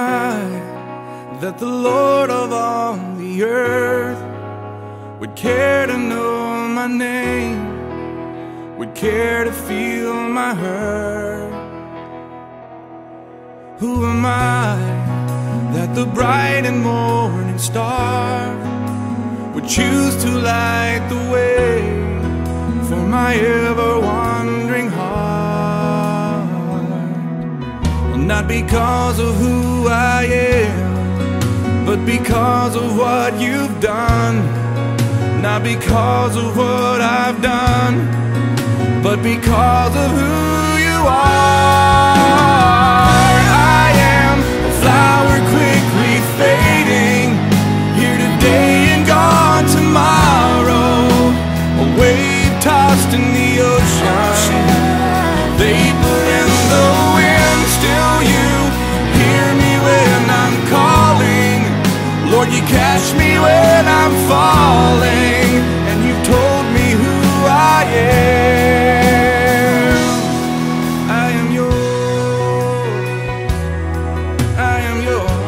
I that the Lord of all the earth would care to know my name, would care to feel my hurt? Who am I that the bright and morning star would choose to light the way for my ever-wandering heart? Well, not because of who I am, but because of what you've done. Not because of what I've done, but because of who you are. I am a flower quickly fading, here today and gone tomorrow, a wave tossed in the ocean, vapor in the wind. Still you hear me when I'm calling, Lord, you catch me when I'm falling, and you've told me who I am. I am yours, I am yours.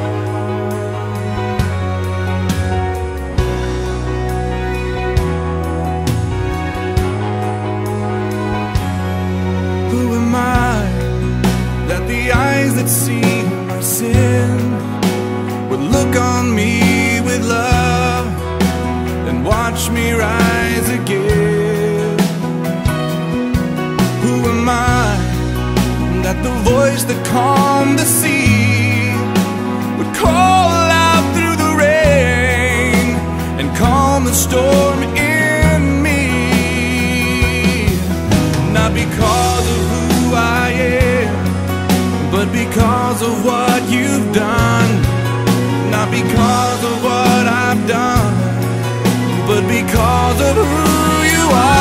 Who am I that the eyes that see my sin would look on me with love and watch me rise again? Who am I that the voice that calmed the sea would call out through the rain and calm the storm in me? Not because of who I am, but because of what you've done. Not because of what I've done, but because of who you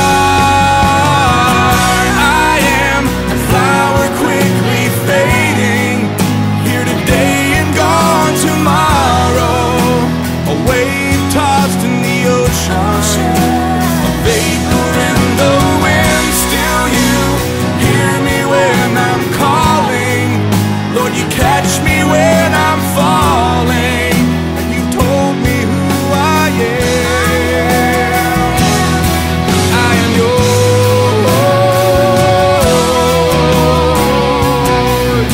are. I am a flower quickly fading, here today and gone tomorrow, a wave tossed in the ocean, a vapor in the wind. Still you hear me when I'm calling, Lord, you catch me when I'm falling, and you told me who I am. I am yours.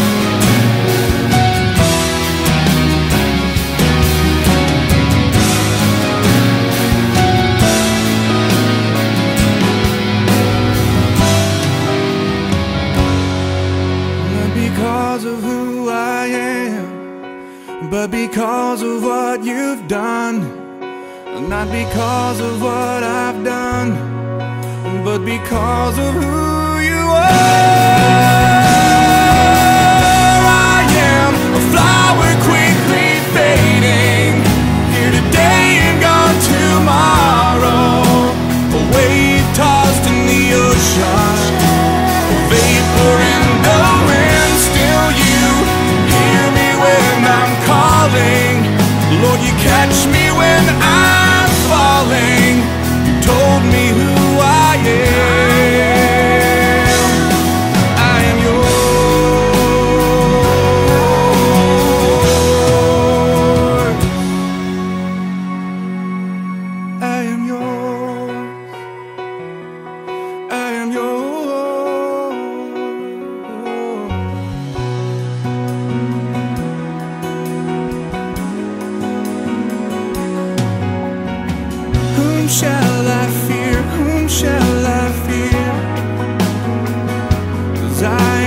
Not because of who I am, but because of what you've done. Not because of what I've done, but because of who you are. I am a flower quickly fading, here today and gone tomorrow, a wave tossed in the ocean, a vapor in the wind. Still you hear me when I'm calling, Lord, you catch me when I'm falling. You told me who I am. I am yours. I am yours. I am yours. Whom shall I fear? Whom shall I fear? 'Cause I